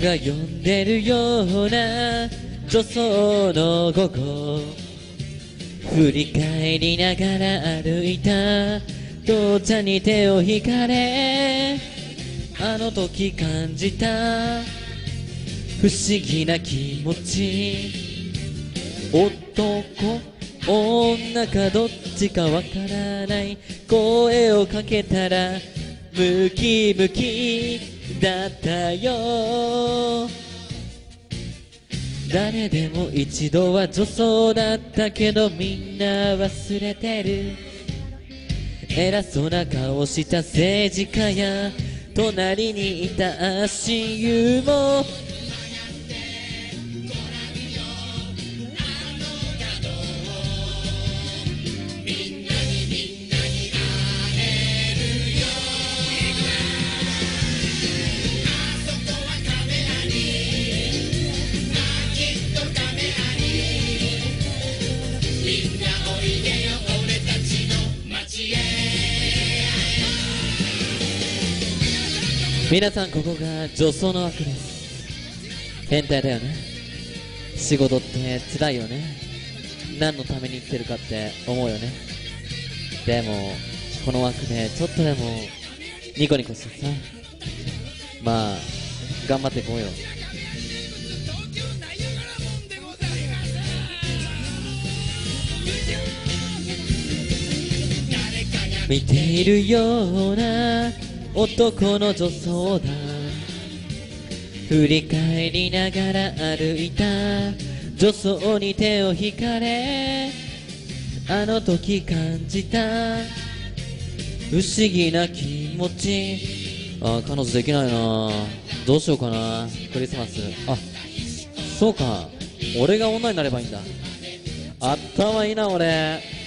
が呼んでるような女装の午後、振り返りながら歩いた父ちゃんに手を引かれ、あの時感じた不思議な気持ち、男女かどっちかわからない声をかけたらムキムキだったよ。誰でも一度は女装だったけどみんな忘れてる。偉そうな顔した政治家や隣にいた親友も皆さん、ここが女装の枠です。変態だよね。仕事って辛いよね。何のために生きてるかって思うよね。でもこの枠でちょっとでもニコニコしてさ、まあ頑張っていこうよ。見ているような男の女装だ。振り返りながら歩いた女装に手を引かれ、あの時感じた不思議な気持ち。あ、彼女できないな。どうしようかな。クリスマス。あ、そうか、俺が女になればいいんだ。頭いいな俺。